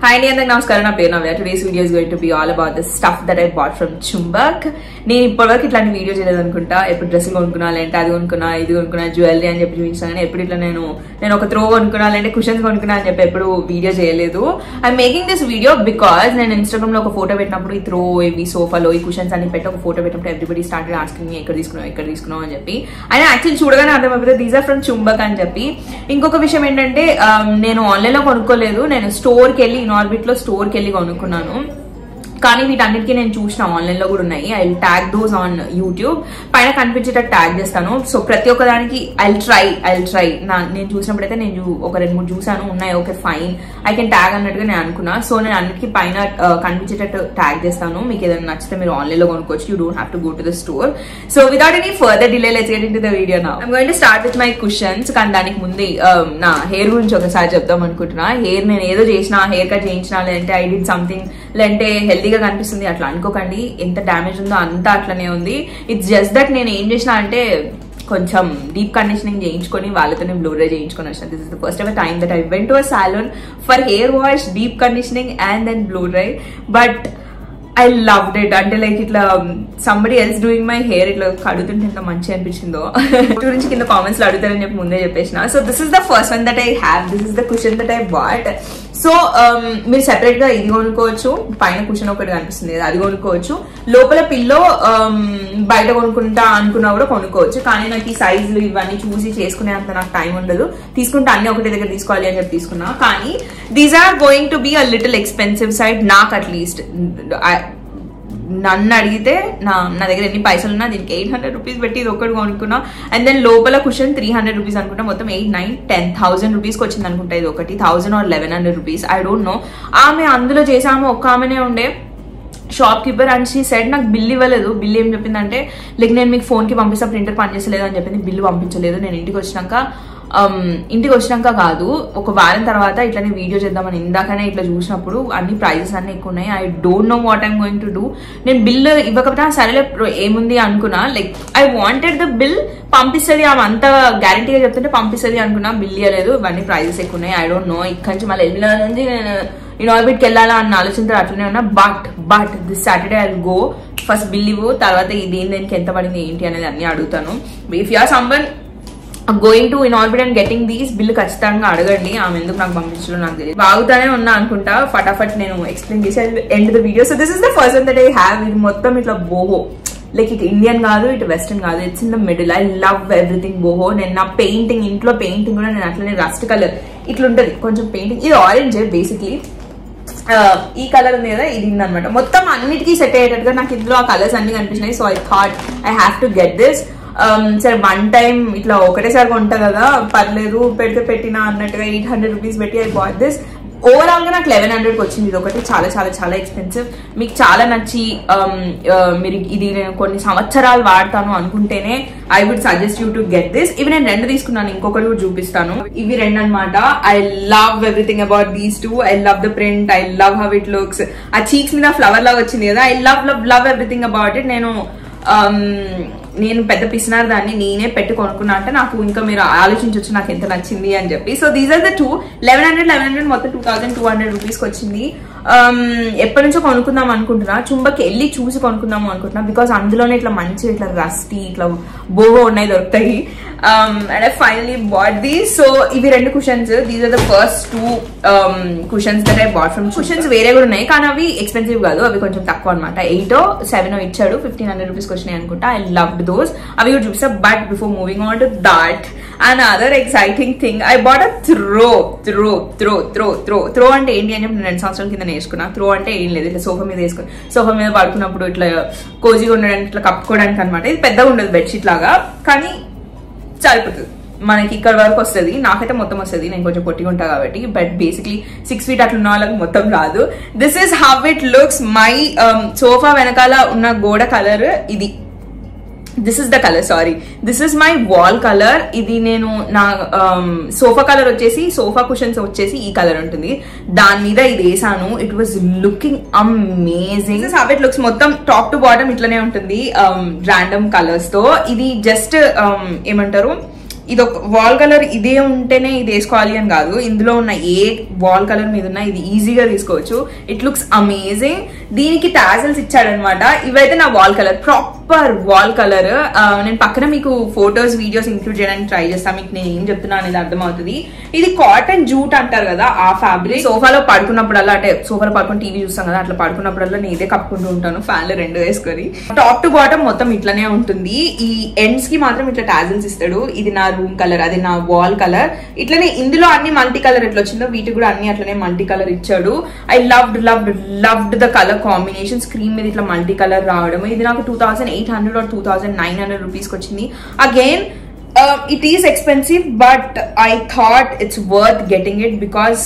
Hi Andy, namaskaram. Na peru Navya. Today's video is going to be all about the stuff that I bought from Chumbak. నేను ఇప్పటివరకు ఇట్లాంటి video చేయలేదు అనుకుంటా. ఎప్పుడు dressing కొనుక్కున్నా, లేదంటే అది కొనుక్కున్నా, ఇది కొనుక్కున్నా, జ్యువెలరీ అని చెప్పి చూపించాను. కానీ ఎప్పుడు ఇట్లా నేను ఒక త్రో కొనుక్కున్నా, లేదంటే కుషన్స్ కొనుక్కున్నా అని చెప్పి ఎప్పుడు వీడియో చేయలేదు. I'm making this video because నేను ఇన్స్టాగ్రామ్ లో ఒక ఫోటో పెట్టినప్పుడు ఈ త్రో, ఇవి సోఫాలో ఈ కుషన్స్ అని పెట్టి ఒక ఫోటో పెట్టినప్పుడు ఎవ్రీబడి స్టార్టెడ్ ఆస్కింగ్ మీ ఎక్కడ తీసుకున్నావు అని చెప్పి. అయినా యాక్చువల్లీ చూడగానే అర్థమైపోతుంది దీస్ ఆర్ ఫ్రమ్ చుంబక్ అని చెప్పి. ఇంకొక విషయం ఏంటంటే నేను ఆన్లైన్ లో కొనుక్కోలేదు, నేను స్టోర్కి వెళ్ళి ఇన్ఆర్బిట్ లో స్టోర్కి వెళ్ళి కొనుక్కున్నాను. కానీ వీటన్నిటికీ నేను చూసిన ఆన్లైన్ లో కూడా ఉన్నాయి. I will tag those on YouTube, పైన కనిపించేటట్టు ట్యాగ్ చేస్తాను. సో ప్రతి ఒక్క దానికి ఐ ట్రై నేను చూసినప్పుడైతే నేను ఒక 2-3 చూసాను, ఉన్నాయి, okay fine I can tag అన్నట్టుగా నేను అనుకున్నా. సో నేను అన్నిటికీ పైన కనిపించేటట్టు ట్యాగ్ చేస్తాను. మీకు ఏదైనా నచ్చితే మీరు ఆన్లైన్ లో కొనుక్కోవచ్చు. You don't have to go to the store. So without any further delay let's get into the video now. I'm going to start with my cushions. కానీ దానికి ముందే నా హెయిర్ గురించి ఒకసారి చెప్దాం అనుకుంటున్నా. హెయిర్ నేను ఏదో చేసిన, హెయిర్ కట్ చేయించిన, లేదంటే ఐ డిడ్ సంథింగ్, లేదంటే హెల్దీగా కనిపిస్తుంది అట్లా అనుకోకండి. ఎంత డ్యామేజ్ ఉందో అంతా అట్లనే ఉంది. ఇట్స్ జస్ట్ దట్ నేను ఏం చేసిన అంటే కొంచెం డీప్ కండిషనింగ్ చేయించుకొని వాళ్ళతోనే బ్లో డ్రై చేయించుకొని వచ్చిన. This is the first ever time that I went to a salon for hair wash, deep conditioning and then blow dry. But I loved it. అంటే లైక్ ఇట్లా somebody else doing my hair ఇట్లా కడుగుతుంటే ఎంత మంచిగా అనిపించిందో గురించి కింద comments లో అడుగుతారని చెప్పి ముందే చెప్పేసిన. So this is the first one that I have. This is the cushion that I bought. So మీరు సెపరేట్ గా ఇది కొనుక్కోవచ్చు. పైన కుషన్ ఒకటి కనిపిస్తుంది, అది కొనుక్కోవచ్చు. లోపల పిల్లో బయట కొనుక్కుంటా అనుకున్నా కూడా కొనుక్కోవచ్చు. కానీ నాకు ఈ సైజులు ఇవన్నీ చూసి చేసుకునే అంత నాకు టైం ఉండదు. తీసుకుంటే అన్ని ఒకటి దగ్గర తీసుకోవాలి అని చెప్పి తీసుకున్నా. కానీ these are going to be a little expensive side నాకు అట్లీస్ట్. నన్ను అడిగితే నా దగ్గర ఎన్ని పైసలు ఉన్నా దీనికి 800 రూపీస్ పెట్టి ఇది ఒకటి కొనుక్కున్నా. అండ్ దెన్ లోపల కుషన్ 300 రూపీస్ అనుకుంటా. మొత్తం 8,9,10,000 రూపీస్కి వచ్చింది అనుకుంటా ఇది ఒకటి. 1000 or 1100 rupees, I don't know. ఆమె అందులో చేసాము, ఒక్క ఆమెనే ఉండే shopkeeper. And she said నాకు బిల్ ఇవ్వలేదు. బిల్ ఏం చెప్పిందంటే లైక్ నేను మీకు ఫోన్కి పంపిస్తా, ప్రింటర్ పనిచేసలేదు అని చెప్పింది. బిల్లు పంపించలేదు. నేను ఇంటికి వచ్చినాక కాదు, ఒక వారం తర్వాత ఇట్లానే వీడియో చేద్దామని ఇందాకనే ఇట్లా చూసినప్పుడు అన్ని ప్రైజెస్ అన్ని ఎక్కువ ఉన్నాయి. I don't know what I'm going to do. నేను బిల్ ఇవ్వకపోతే సరేలే ఏముంది అనుకున్నా. Like I wanted the bill, పంపిస్తుంది ఆమె అంత గ్యారంటీగా చెప్తుంటే పంపిస్తుంది అనుకున్నా. బిల్ ఇవ్వలేదు. ఇవన్నీ ప్రైజెస్ ఎక్కువ ఉన్నాయి. I don't know. ఇక్కడి నుంచి మళ్ళీ వెళ్ళిన నుంచి నేను ఇన్ఆర్బిట్కి వెళ్ళాలా అన్న ఆలోచనతో అట్లనే ఉన్నా. But this Saturday I go. First bill ఇవ్వు, తర్వాత దేనికి ఎంత పడింది ఏంటి అనేది అన్ని అడుగుతాను. If you are someone going to Inorbit and getting these, bill ఖచ్చితంగా అడగండి. ఆమె ఎందుకు నాకు పంపించడం నాకు తెలియదు. బాగుతానే ఉన్నా అనుకుంటా. ఫటాఫట్ నేను ఎక్స్ప్లెయిన్ చేసి end the video. So this is the first one that I have. ఇది మొత్తం ఇట్లా బోహో, లైక్ ఇటు ఇండియన్ కాదు, ఇటు వెస్టర్న్ కాదు, it's in the middle. I love everything boho. నేను నా పెయింటింగ్, ఇంట్లో పెయింటింగ్ కూడా నేను అట్లనే రస్ట్ కలర్ ఇట్లా ఉంటుంది కొంచెం పెయింటింగ్. ఇది ఆరెంజ్ బేసిక్లీ. ఈ కలర్ ఉంది కదా, ఇది అనమాట. మొత్తం అన్నిటికీ సెట్ అయ్యేటట్టుగా నాకు ఇందులో ఆ కలర్స్ అన్ని కనిపించినాయి. So I thought I have to get this. సరే వన్ టైం ఇట్లా ఒకటేసారి కొంటా కదా, పర్లేదు పెడితే పెట్టినా అన్నట్టుగా 800 రూపీస్ పెట్టి ఐ బాట్ దిస్. ఓవరాల్ గా నాకు 1100కి వచ్చింది. ఇది ఒకటి చాలా చాలా చాలా ఎక్స్పెన్సివ్. మీకు చాలా నచ్చి మీరు ఇది కొన్ని సంవత్సరాలు వాడతాను అనుకుంటేనే I would suggest you to get this. ఇవి నేను 2 తీసుకున్నాను, ఇంకొకటి కూడా చూపిస్తాను. ఇవి 2 అనమాట. I love everything about these 2. I love the print, I love how it looks. ఆ చీక్స్ మీద ఫ్లవర్ లాగా వచ్చింది కదా, I love love love everything about it. నేను పెద్ద పిసినారు దాన్ని నేనే పెట్టి కొనుక్కున్నా అంటే నాకు ఇంకా మీరు ఆలోచించవచ్చు నాకు ఎంత నచ్చింది అని చెప్పి. So these are the 2. 1100 మొత్తం 2200 రూపీస్కి వచ్చింది. ఎప్పటి నుంచో కొనుక్కుందాం అనుకుంటున్నా. చుంబకి వెళ్ళి చూసి కొనుక్కుందాము అనుకుంటున్నా. బికాస్ అందులోనే ఇట్లా మంచి ఇట్లా రస్టీ ఇట్లా బోవో ఉన్నాయి, దొరుకుతాయి. And I finally bought these. So ఇవి 2 cushions. These are the first 2 cushions that I bought from. Cushions వేరే కూడా ఉన్నాయి కానీ అవి ఎక్స్పెన్సివ్ కాదు, అవి కొంచెం తక్కువ అనమాట. 8 or 7 ఇచ్చాడు, 1500 రూపీస్కి వచ్చినాయి అనుకుంటా. I loved those. అవి కూడా చూపిస్తా. But before moving on to that, another exciting thing, I bought a throw. అంటే ఏంటి అని చెప్పి 2 సంవత్సరాల కింద నేర్చుకున్నా. త్రో అంటే ఏం లేదు, ఇట్లా సోఫా మీద వేసుకుని సోఫా మీద పడుకున్నప్పుడు ఇట్లా కోజీగా ఉండడానికి, ఇట్లా కప్పుకోవడానికి అనమాట. ఇది పెద్దగా ఉండదు బెడ్షీట్ లాగా, కానీ సరిపోతుంది మనకి ఇక్కడ వరకు వస్తుంది. నాకైతే మొత్తం వస్తుంది, నేను కొంచెం పొట్టిగా ఉంటా కాబట్టి. బట్ బేసిక్లీ 6 feet అట్లా ఉన్న వాళ్ళకి మొత్తం రాదు. This is how it looks. My sofa వెనకాల ఉన్న గోడ కలర్ ఇది. This is the colour, sorry this is my wall colour. ఇది నేను నా సోఫా కలర్ వచ్చేసి, సోఫా కుషన్స్ వచ్చేసి ఈ కలర్ ఉంటుంది. దాని మీద ఇది వేసాను. It was looking amazing. This is how it looks. మొత్తం టాప్ టు బాటమ్ ఇట్లనే ఉంటుంది, రాండమ్ కలర్స్ తో. ఇది జస్ట్ ఏమంటారు ఇది ఒక వాల్ కలర్ ఇదే ఉంటేనే ఇది వేసుకోవాలి అని కాదు, ఇందులో ఉన్న ఏ వాల్ కలర్ మీద ఉన్నా ఇది ఈజీగా తీసుకోవచ్చు. It looks amazing. దీనికి టాజల్స్ ఇచ్చాడనమాట. ఇవైతే నా wall colour, proper wall colour. నేను పక్కన మీకు ఫోటోస్ వీడియోస్ ఇంక్లూడ్ చేయడానికి ట్రై చేస్తాను, మీకు నేను ఏం చెప్తున్నా అనేది అర్థమవుతుంది. ఇది కాటన్ జూట్ అంటారు కదా ఆ ఫ్యాబ్రిక్. సోఫాలో పడుకున్నప్పుడల్లా, అంటే సోఫాలో పడుకుని టీవీ చూస్తాం కదా, అట్లా పడుకున్నప్పుడల్లా నేను ఇదే కప్పుకుంటూ ఉంటాను, ఫ్యాన్లు 2 వేసుకొని. టాప్ టు బాటమ్ మొత్తం ఇట్లానే ఉంటుంది. ఈ ఎండ్స్ కి మాత్రం ఇట్లా టాజల్స్ ఇస్తాడు. ఇది నా రూమ్ కలర్, అది నా వాల్ కలర్. ఇట్లనే ఇందులో అన్ని మల్టీ కలర్ ఎట్లా వచ్చిందో వీటికి కూడా అన్ని అట్లనే మల్టీ కలర్ ఇచ్చాడు. I loved the colour combination. Screen మీద ఇట్లా మల్టీ కలర్ రావడం. ఇది నాకు 2800 or 2900 రూపీస్కి వచ్చింది. Again it is expensive, but I thought it's worth getting it because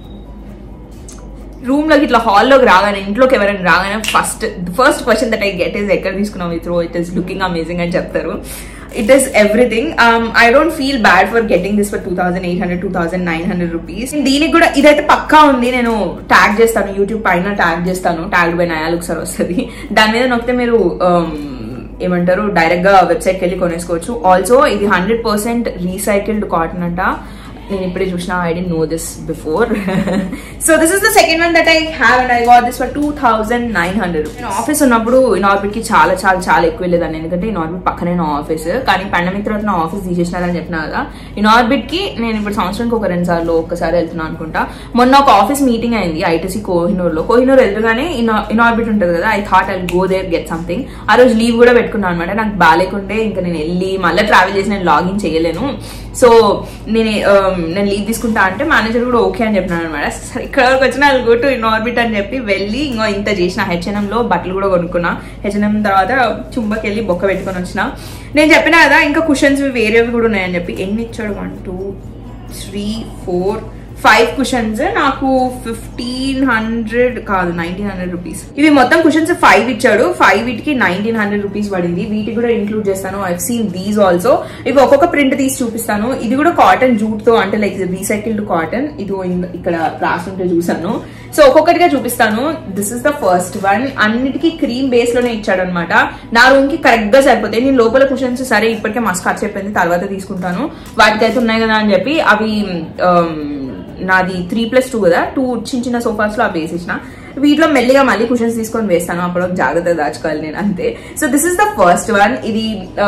room లోకి ఇట్లా హాల్లోకి రాగానే, ఇంట్లోకి ఎవరైనా రాగానే first question that I get is ఎక్కడ తీసుకున్నావు విత్రో, ఇట్ ఈస్ లుకింగ్ అమేజింగ్ అని చెప్తారు. It is everything. I don't feel bad for getting this for 2800, 2900 rupees. దీనికి కూడా ఇదైతే పక్కా ఉంది. నేను ట్యాగ్ చేస్తాను, యూట్యూబ్ పైన ట్యాగ్ చేస్తాను, ట్యాగ్ బై నయా లుక్స్ అని వస్తుంది. దాని మీద నొక్కితే మీరు ఏమంటారు డైరెక్ట్ గా వెబ్సైట్కి వెళ్ళి కొనేసుకోవచ్చు. ఆల్సో ఇది 100% రీసైకిల్డ్ కాటన్ అంట. నేను ఇప్పుడే చూసిన, I don't know this before. So this is the second one that I have and I got this for 2900. నేను ఆఫీస్ ఉన్నప్పుడు ఇనార్బిట్ కి చాలా చాలా చాలా ఎక్కువ వెళ్ళేదాన్ని, ఎందుకంటే ఇనార్బిట్ పక్కనే నా ఆఫీస్. కానీ పాండమిక్ తర్వాత నా ఆఫీస్ తీసేసినారని చెప్పినా కదా, ఇనార్బిట్ కి నేను ఇప్పుడు సంవత్సరానికి ఒక 2 సార్లు ఒక్కసారి వెళ్తున్నాను అనుకుంటా. మొన్న ఒక ఆఫీస్ మీటింగ్ అయింది ఐటీసీ కోహినూర్ వెళ్తూగానే ఇనార్బిట్ ఉంటుంది కదా, I thought I go there get something. ఆ రోజు లీవ్ కూడా పెట్టుకున్నాను అనమాట. నాకు బాగాలేకుంటే ఇంకా నేను వెళ్ళి మళ్ళీ ట్రావెల్ చేసి నేను లాగిన్ చేయలేను. సో నేను లీవ్ తీసుకుంటా అంటే మేనేజర్ కూడా ఓకే అని చెప్పినాను అనమాట. సరే ఇక్కడ వరకు వచ్చిన గో టు ఇనార్బిట్ అని చెప్పి వెళ్ళి ఇంత చేసిన. H&M లో బట్టలు కూడా కొనుక్కున్నా. H&M తర్వాత చుంబకి వెళ్ళి బొక్క పెట్టుకొని వచ్చిన. నేను చెప్పినా కదా ఇంకా కుషన్స్ వేరేవి కూడా ఉన్నాయని చెప్పి. ఎన్ని ఇచ్చాడు? 1 2 3 4 5 కుషన్స్. నాకు 1500 కాదు 1900 రూపీస్. ఇవి మొత్తం కుషన్స్ 5 ఇచ్చాడు. 5 వీటికి 1900 రూపీస్ పడింది. వీటికి కూడా ఇంక్లూడ్ చేస్తాను. I seen these also. ఇవి ఒక్కొక్క ప్రింట్ తీసి చూపిస్తాను. ఇది కూడా కాటన్ జూట్ తో, అంటే లైక్ రీసైకిల్డ్ కాటన్. ఇది ఇక్కడ రాసి ఉంటే చూసాను. సో ఒక్కొక్కటిగా చూపిస్తాను. This is the first one. అన్నిటికీ క్రీమ్ బేస్ లోనే ఇచ్చాడు అనమాట. నా రూమ్ కి కరెక్ట్ గా సరిపోతాయి. నేను లోపల కుషన్స్ సరే ఇప్పటికే మస్తు ఖర్చు అయిపోయింది, తర్వాత తీసుకుంటాను, వాటికైతే ఉన్నాయి కదా అని చెప్పి అవి నాది 3+2 కదా, 2 చిన్న సోఫాస్ లో అవి వేసేసిన. వీటిలో మెల్లిగా మళ్ళీ కుషన్స్ తీసుకొని వేస్తాను, అప్పుడు జాగ్రత్తగా దాచుకోవాలి నేను, అంతే. So this is the first one. ఇది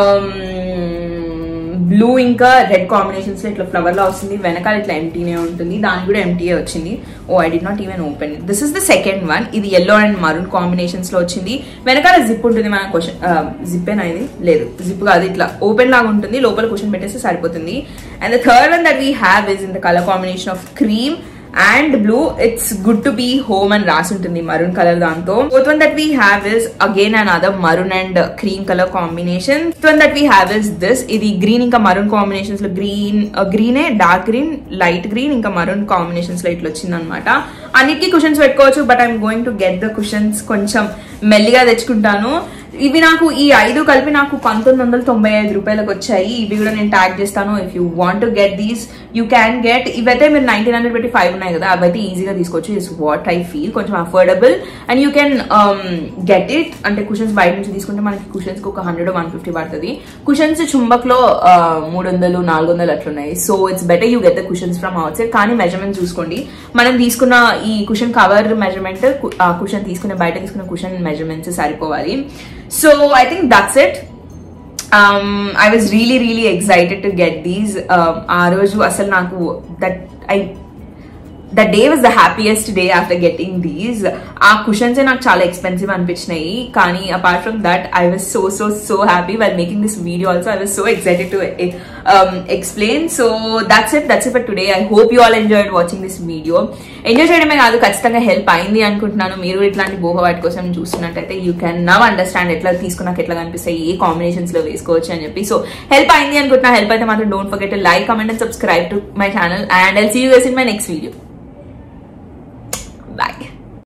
బ్లూ ఇంకా రెడ్ కాంబినేషన్స్ లో ఇట్లా ఫ్లవర్ లా వస్తుంది. వెనకాల ఇట్లా ఎంటీనే ఉంటుంది, దానికి కూడా ఎంటీఏ వచ్చింది. Oh I did not even open it. This is the second one. ఇది ఎల్లో అండ్ మరూన్ కాంబినేషన్స్ లో వచ్చింది. వెనకాల జిప్ ఉంటుంది. మన క్వశ్చన్ జిప్ ఏనా? ఇది లేదు, జిప్ కాదు, ఇట్లా ఓపెన్ లాగా ఉంటుంది. లోపల క్వశ్చన్ పెట్టేస్తే సరిపోతుంది. And the third one that we have is in the colour combination of cream and blue. It's good to be home and రాసి ఉంటుంది maroon color దాంతో. Fourth one that we have is again another maroon and cream color combination. Fifth one that we have is this. ఇది green ఇంకా maroon combinations లో green dark green, light green ఇంకా maroon combinations లో ఇట్లా వచ్చింది అనమాట. అన్నిటికీ కుషన్స్ పెట్టుకోవచ్చు, but I'm going to get the cushions కొంచెం మెల్లిగా తెచ్చుకుంటాను. ఇవి నాకు ఈ 5 కలిపి నాకు 1995 రూపాయలకు వచ్చాయి. ఇవి కూడా నేను ట్యాగ్ చేస్తాను. If you want to get these you can get. ఇవైతే మీరు 1900 పెట్టి 5 ఉన్నాయి కదా, అవైతే ఈజీగా తీసుకోవచ్చు. Is what I feel. కొంచెం affordable and you can get it. అంటే కుషన్స్ బయట నుంచి తీసుకుంటే మనకి కుషన్స్ కి ఒక 100 or 150 పడుతుంది. కుషన్స్ చుంబక్ లో 300 400 అట్లున్నాయి. So it's better you get the cushions from outside. కానీ మెజర్మెంట్ చూసుకోండి. మనం తీసుకున్న ఈ కుషన్ కవర్ మెజర్మెంట్, కుషన్ తీసుకునే బయట తీసుకున్న కుషన్ మెజర్మెంట్స్ సరిపోవాలి. So I think that's it. I was really excited to get these. ఆ రోజు అసలు నాకు that day was the happiest day after getting these. ఆ కుషన్స్ నాకు చాలా ఎక్స్పెన్సివ్ అనిపించినాయి, కానీ apart from that I was so happy while making this video also. I was so excited to explain. So that's it for today. I hope you all enjoyed watching this video. Enjoy చేయడమే కాదు, ఖచ్చితంగా help అయింది అనుకుంటున్నాను. మీరు ఇట్లాంటి బోహ వాటి కోసం చూస్తున్నట్టయితే యూ కెన్ నవ్ అండర్స్టాండ్ ఎట్లా తీసుకున్నాక ఎట్లా కనిపిస్తాయి, ఏ కాంబినేషన్స్ లో వేసుకోవచ్చు అని చెప్పి. సో హెల్ప్ అయింది అనుకుంటున్నా. హెల్ప్ అయితే మాత్రం don't forget to like, comment and subscribe to my channel, and I'll see you guys in my next video.